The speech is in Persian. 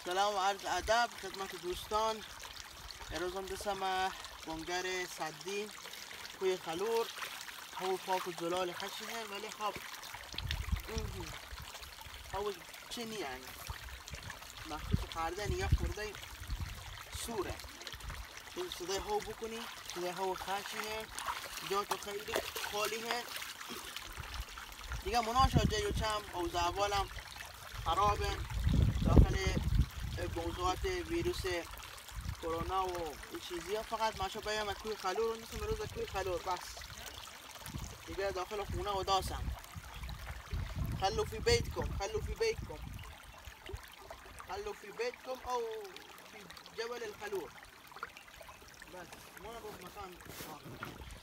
سلام و عرض ادب خدمت دوستان. امروز هم دستم بنگر صدی کوی خلور هو پاک و زلال خشنه، ولی خب هو چنی یعنی مخصوص خردن یا خورده سوره تو صدای هو بکنی، صدای هو خشنه، جا تو خیلی خالیه دیگه. مناشا جای و چم او زعبالم خرابه داخل موضوعات ویروس کرونا و این چیزی ها. فقط ماشا بایم کوی خلور رو نیستم روز کوی خلور بس دیگه داخل خونه و داسم. خلو في بيتكم، خلو في بيتكم، خلو في بيتكم او في جبل الخلور. بس ما نروح مكان آخر.